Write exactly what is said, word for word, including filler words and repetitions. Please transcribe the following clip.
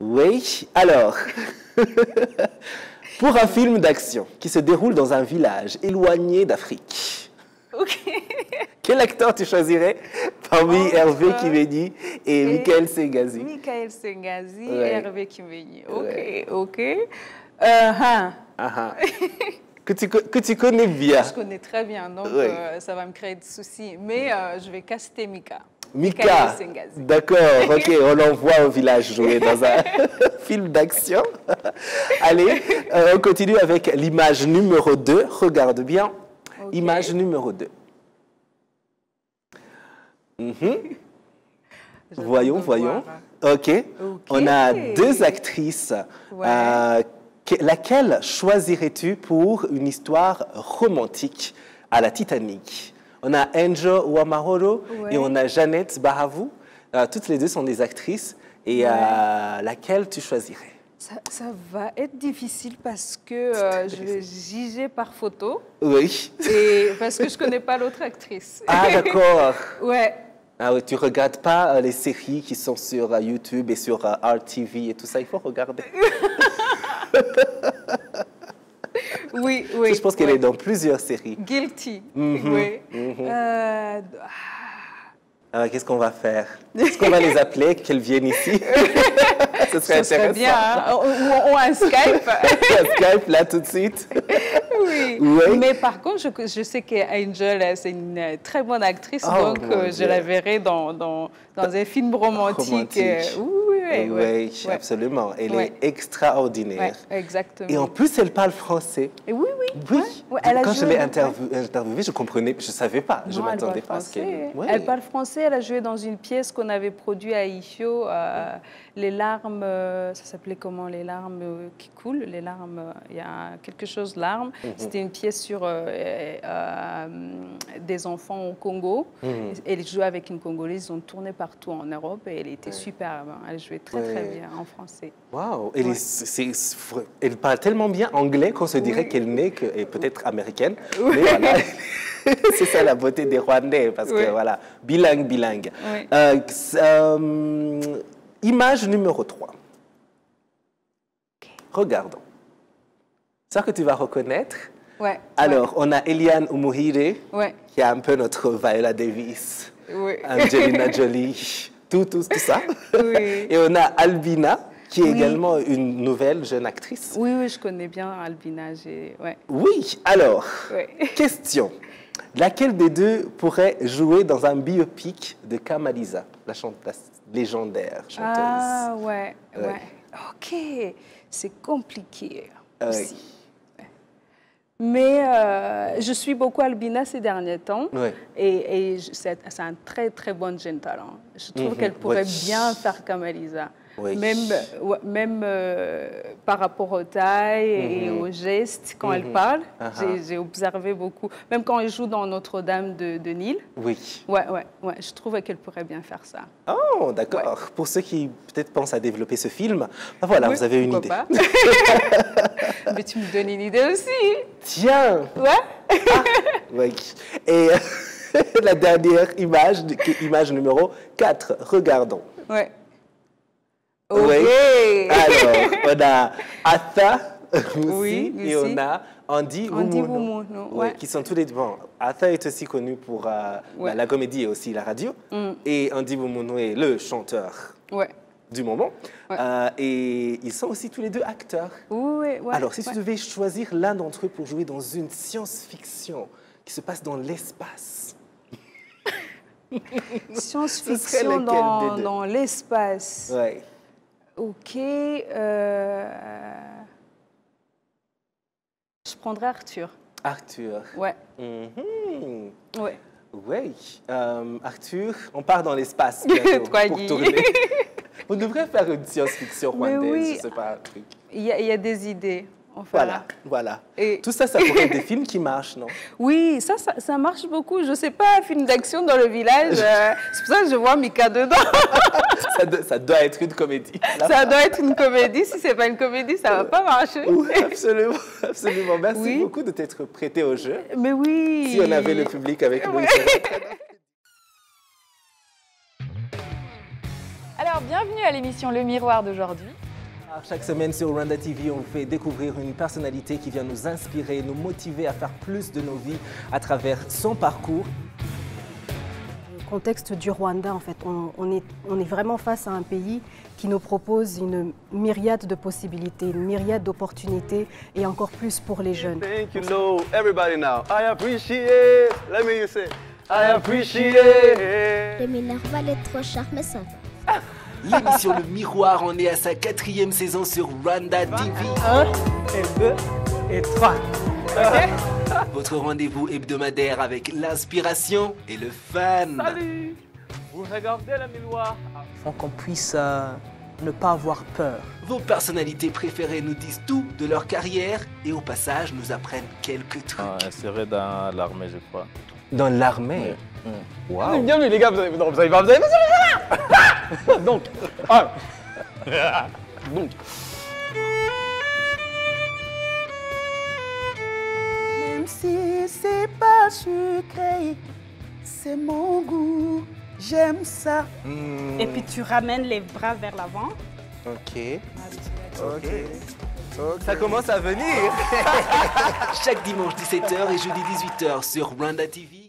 Oui, alors, pour un film d'action qui se déroule dans un village éloigné d'Afrique, Ok. quel acteur tu choisirais parmi Entre- Hervé Kimeni et, et Michael Sengazi? Michael Sengazi Ouais. et Hervé Kimeni. Ok, Ouais. ok. Euh, hein. Ah, ah. que, tu, co- que tu connais bien. Je connais très bien, donc Ouais. euh, ça va me créer des soucis. Mais euh, je vais caster Mika. Mika, Michael Sengazi. d'accord, ok, on l'envoie au village jouer dans un film d'action. Allez, euh, on continue avec l'image numéro deux. Regarde bien, Ok. image numéro deux. Mhm. J'attends Voyons, de voyons. voir. Ok, on a deux actrices. Ouais. Euh, que- laquelle choisirais-tu pour une histoire romantique à la Titanic? On a Anjo Uwamahoro Ouais. et on a Jeannette Bahavou. Euh, toutes les deux sont des actrices. Et Ouais. euh, laquelle tu choisirais? Ça, ça va être difficile parce que euh, je vais juger par photo Oui. et parce que je connais pas l'autre actrice. Ah, d'accord. Ouais. Ah oui, tu regardes pas euh, les séries qui sont sur euh, YouTube et sur euh, R T V et tout ça, il faut regarder. Oui, oui. Je pense qu'elle ouais. est dans plusieurs séries. Guilty. Mhm, Oui. mhm. Euh, Alors, qu'est-ce qu'on va faire? Est-ce qu'on va les appeler, qu'elles viennent ici? Ce serait ça serait intéressant. bien. Hein? Ou, ou- ou un Skype. Un Skype, là, tout de suite. Oui. Ouais. Mais par contre, je, je sais qu'Angel, euh, c'est une euh, très bonne actrice, Oh, donc mon euh, je Dieu. la verrai dans, dans, dans un film romantique. Romantique. euh, oui, oui, Oui, oui. Ouais. absolument. Elle Ouais. est extraordinaire. Ouais, exactement. Et en plus, elle parle français. Et oui, oui. Oui. ouais, ouais, elle a Quand je joué l'ai dans- interview- interviewée, je comprenais, je ne savais pas. Je Non, elle m'attendais parle pas à ce français. qu'elle... Ouais. Elle parle français. Elle a joué dans une pièce qu'on avait produite à Ifio, euh, Les larmes, euh, ça s'appelait comment? Les larmes euh, qui coulent, les larmes, euh, il y a quelque chose larmes. Mhm. C'était une pièce sur euh, euh, euh, des enfants au Congo. Mhm. Elle jouait avec une Congolaise, ils ont tourné partout en Europe et elle était superbe. hein. Elle jouait très très Ouais. bien en français. Waouh, elle, est- Ouais. c'est- c'est- elle parle tellement bien anglais qu'on se dirait Oui. qu'elle n'est que, et peut-être américaine. Oui. Mais voilà, c'est ça la beauté des Rwandais, parce Oui. que voilà, bilingue, bilingue. Oui. Euh, euh, image numéro trois. Regardons. Ça que tu vas reconnaître. Ouais. Alors, on a Eliane Umuhire, Ouais. qui est un peu notre Viola Davis, Oui. Angelina Jolie, tout, tout, tout ça. Oui. Et on a Albina, qui est Oui. également une nouvelle jeune actrice. Oui, oui, je connais bien Albina. j'ai- Ouais. Oui, alors, Ouais. question. Laquelle des deux pourrait jouer dans un biopic de Kamaliza, la, chante- la légendaire chanteuse? Ah, ouais, ouais. Ouais. Ok, c'est compliqué Ah oui. aussi. Ouais. Mais euh, je suis beaucoup Albina ces derniers temps. Ouais. Et, et je- c'est c'est un très, très bon jeune talent. Je trouve Mhm, qu'elle pourrait oui. bien faire Kamaliza. Oui. Même, ouais, même euh, par rapport aux tailles et Mhm. aux gestes, quand elle Mhm. parle, Ah j'ai- ah. j'ai observé beaucoup. Même quand elle joue dans Notre-Dame de, de Nil, Oui. ouais, ouais, ouais, je trouvais qu'elle pourrait bien faire ça. Oh, d'accord. Pour ceux qui peut-être pensent à développer ce film, ben voilà, Oui, vous avez une idée. pourquoi pas. Mais tu me donnes une idée aussi. Tiens. Ouais. Oui. Et la dernière image, qui est image numéro quatre. Regardons. Ouais. Oui. Ok. Alors, on a Atha Oui, Moussi et Moussi. on a Andy Andy Wumuno. Wumuno, Oui, ouais. qui sont tous les deux. Bon, Atha est aussi connu pour euh, Ouais. la, la comédie et aussi la radio. Mm. Et Andy Wumuno est le chanteur Ouais. du moment. Ouais. Euh, et ils sont aussi tous les deux acteurs. Oui, ouais. Alors, si ouais. tu devais choisir l'un d'entre eux pour jouer dans une science-fiction qui se passe dans l'espace, Ce serait Science-fiction lequel dans, des deux? dans l'espace. ouais. Ok. euh, Je prendrais Arthur. Arthur. Ouais. Mhm. Ouais. Oui, euh, Arthur, on part dans l'espace bientôt Toi, pour Guy. tourner. On devrait faire une science-fiction Mais rwandaise, oui. je sais pas, un truc. Il y, a- il y a des idées. On Voilà, fera. voilà. Et- Tout ça, ça pourrait être des films qui marchent, non? Oui, ça, ça, ça marche beaucoup. Je sais pas, film d'action dans le village. euh, c'est pour ça que je vois Mika dedans. ça, do- ça doit être une comédie. Là. Ça doit être une comédie. Si c'est pas une comédie, ça va pas marcher. Oui, absolument, absolument. Merci Oui. beaucoup de t'être prêté au jeu. Mais oui. Si on avait le public avec nous, Oui. il serait très bien. Alors, bienvenue à l'émission Le Miroir d'aujourd'hui. Chaque semaine sur Rwanda T V, on vous fait découvrir une personnalité qui vient nous inspirer, nous motiver à faire plus de nos vies à travers son parcours. Le contexte du Rwanda, en fait, on, on, est, on est vraiment face à un pays qui nous propose une myriade de possibilités, une myriade d'opportunités et encore plus pour les jeunes. Thank you, know everybody now. I appreciate. Let me say, I appreciate. Le Minerval est trop cher, mais ça va. L'émission Le Miroir en est à sa quatrième saison sur Rwanda T V. Un, et deux, et trois. Ok? Votre rendez-vous hebdomadaire avec l'inspiration et le fun. Salut! Vous regardez le miroir. Il faut qu'on puisse euh, ne pas avoir peur. Vos personnalités préférées nous disent tout de leur carrière et au passage nous apprennent quelques trucs. Ah, inséré dans l'armée, je crois. Dans l'armée. Mmh. Waouh. Bienvenue les gars, vous avez, non, vous avez pas, vous avez pas, donc, un, donc. Même si c'est pas sucré, c'est mon goût, j'aime ça. Mmh. Et puis tu ramènes les bras vers l'avant. Ok. Ok. Ok. Ça commence à venir. Chaque dimanche dix-sept heures et jeudi dix-huit heures sur Rwanda T V.